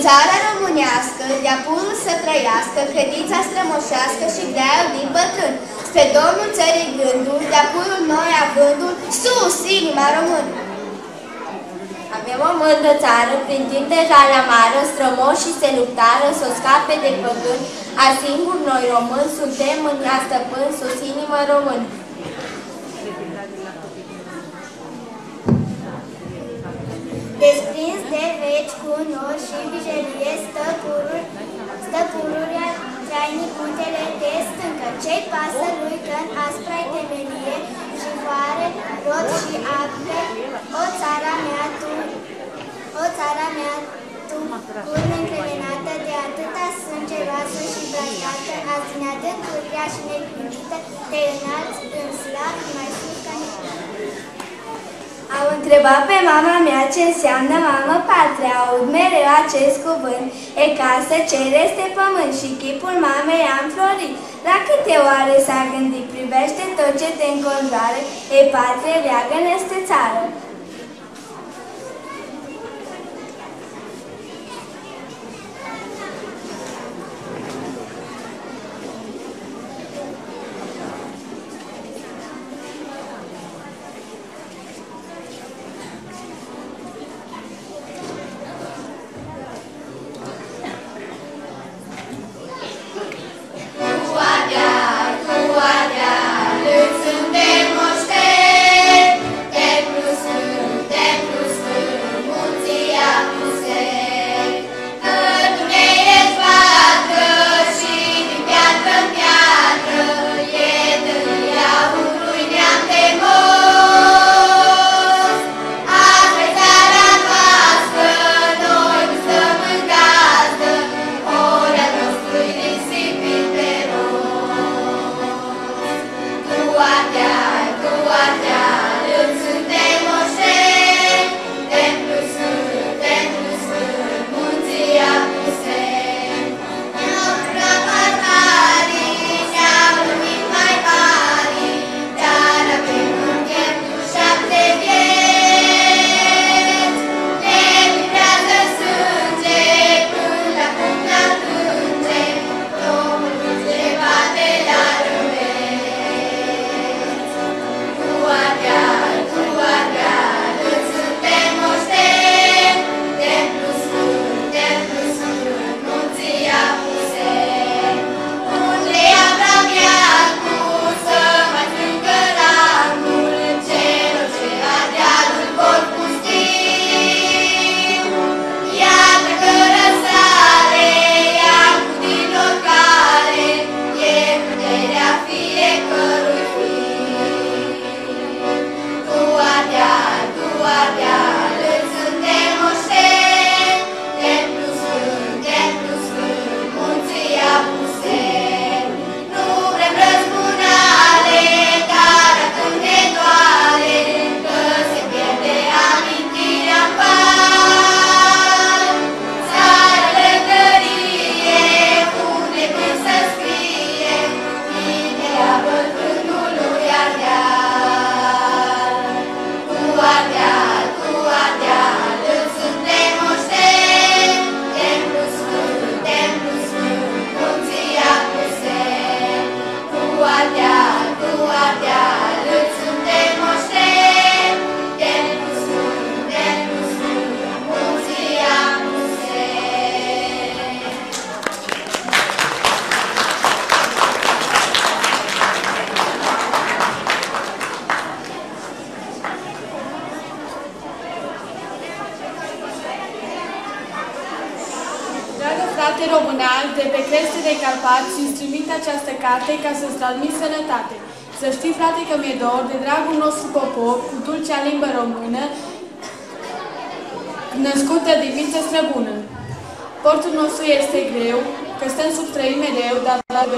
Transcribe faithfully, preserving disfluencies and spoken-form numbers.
țara românească, de-a purul să trăiască, credința strămoșească și greaiul din bătrân. Spre Domnul țării gândul, de-a purul noi avândul, sus, inima română! Avem o mândră țară, prin timp deja la mară, strămoșii se luptară să o scape de păgâni, a singur noi români suntem în ea stăpâni, sus inimă română. Desprins de veci cu nori și vijelie, stă purul, stă pururea trainic muntele de stâncă. Ce-i pasă lui că-n aspra-i temelie, jivoare, rod și ape, o țara mea tu, o țara mea tu, urmă încremenată de atâta sânge roasă și brăzdată, azi din adâncuri și neclintită, te înalți în slav mai sus ca niciodată. Am întrebat pe mama mea ce înseamnă mamă patria, aud mereu acest cuvânt, e casă, cer este pământ și chipul mamei am florit. La câte oare s-a gândit, privește tot ce te înconjoară, e patrie, leagă-n este țară. frate românal de pe creste de Carpați și-ți trimit această carte ca să-ți transmit sănătate. Să știi, frate, că mi-e dor de dragul nostru popor, cu dulcea limbă română, născută din mință străbună. Portul nostru este greu, că stăm sub trăi mereu, dar la